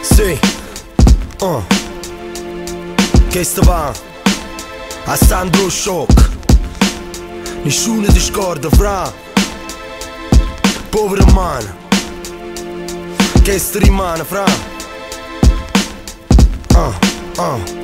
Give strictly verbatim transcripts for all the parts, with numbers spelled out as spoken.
Sì, uh. Che sta va a Sandro Shock. Nessuno ti scorda fra povero man. Che sta rimane fra uh, uh.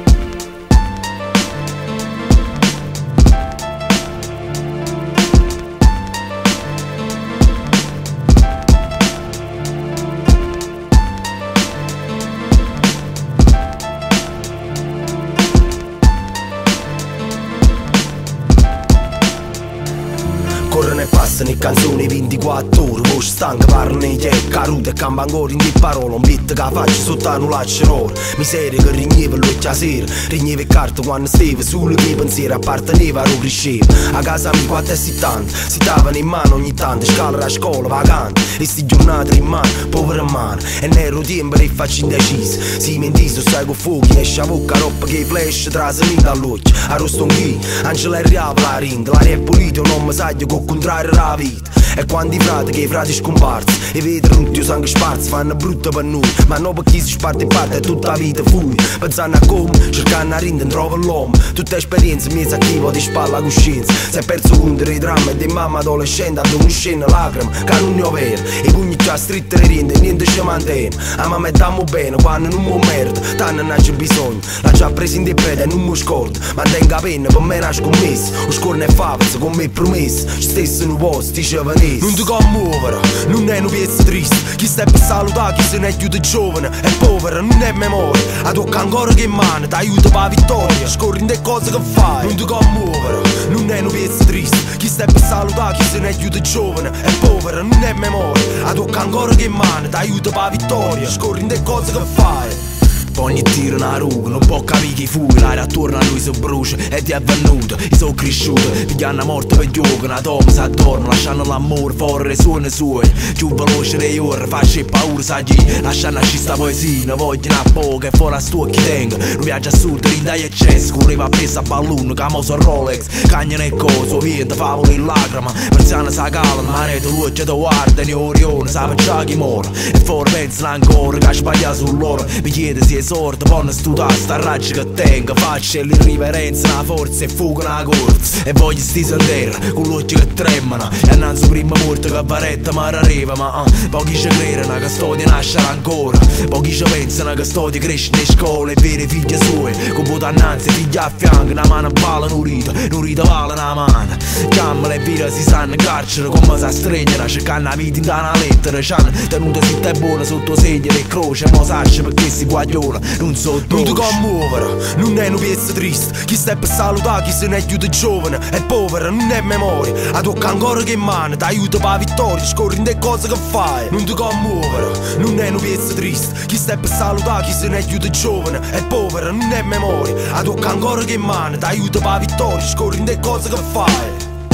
Corrono e passano canzoni ventiquattro ore. Voce stanca, parlano in te, caruta e campa ancora in di parole. Un beat che faccio sotto a un laccio. Miseria che rigneva l'occhio a sera. Rigneva il carto quando stava solo che pensiero apparteneva a lo cresceva. A casa mi quattro e settanta si davano in mano ogni tanto. Scala a scuola vagante e sti giornate in mano, povera mano. E nero tempo e faccio indeciso. Si mentiso, sai con fuochi, esce a bocca roba che flash trasami dall'occhio. A rostonchi, Angela è riava la rinda. L'aria è pulita, non mi sa che contrario alla vita. E quando i frati che i frati scomparsi e vedono tutti i sangue sparsi fanno brutto per noi. Ma non per chi si sparte in parte è tutta la vita fui. Pensando a come, cercando a rindere trova l'uomo. Tutte esperienze mie attiva di spalla a coscienza. Si è perso un dei drammi di mamma adolescente. Ad una scena lacrime che non ne ho vero. I pugni già stritte le rinde, niente ci mantiene. A mamma e dammo bene quando non mi merda. Tanto non c'è bisogno, l'ha già presa in preda e non mi scorda. Ma tenga la penna per me una scommessa. O scorne e favole con me promessa. Stesso in un posto diceva non ti commuovere, non è una piezza triste. Chi sta per salutare, chi se ne aiuta giovane è povera, non è memoria. A tocca ancora che mano, ti aiuta per la vittoria. Scorri in te cose che fai, non ti commuovere, non è una piezza triste. Chi sta per salutare, chi se ne aiuta giovane è povera, non è memoria. A tocca ancora che mano, ti aiuta per la vittoria. Scorri in te cose che fai. Ogni tiro una ruga, non può capire chi fu. L'aria attorno a lui si brucia ed è avvenuto. I sono cresciuti, pigliano morte per gioco. Una donna si addorma, lasciando l'amore fuori le suone sue. Più veloce dei ore, faccio paura, sa chi. Lasciando a sta poesia, ne vogliono a poco e fuori a sto chi tengo. Un viaggio a sud, rinda e eccesso. Correva appeso a balloon, camoso Rolex. Cagnano e coso, vento, favole in lacrima. Persiana sa cala, maneto luce da guarda. Ne orione, sa già chi muore. E fuori pensano ancora che ha sbagliato su loro. Mi chiede se sorte, poi studiare sta raggio che tengo. Faccio l'irriverenza, una forza e fuga una corsa. E voglio sti sentieri, con l'occhio che tremano. E annanzi prima morte che varetta mi arriva. Ma uh, pochi ci credono che sto di nascere ancora. Pochi ci pensano che sto di crescere in scuola. E vere figlie sue, con voto annanzi, figli a fianco. Una mano balla, non ride, non ride vale una mano. Chiamala e vira si sanno in carcere, come si stringono. Cercando la vita in una lettera. C'hanno tenuto zitta e buona sotto segno e croce. E mo sacce perché si guagliola. Non so non ti commuovere, non è una piezza triste. Chi sta per salutare, chi se ne aiuta giovane è povera, non è memoria. A tocca ancora che mano, ti aiuta per la vittoria. Scorri in te cose che fai, non ti commuovere, non è una piezza triste. Chi sta per salutare, chi se ne aiuta giovane è povera, non è memoria. A tocca ancora che mano, ti aiuta per la vittoria. Scorri in te cose che fai.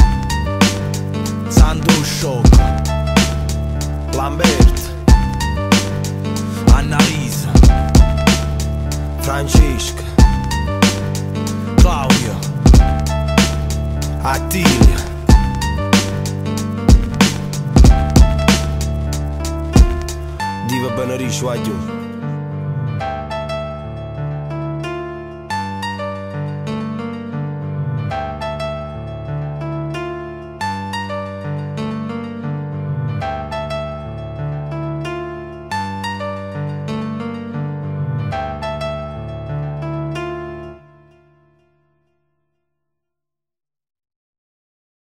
Sandro Shock, Lambert, Annalisa, Francesca, Claudio, Attilia, Diva Benarici, guaglio.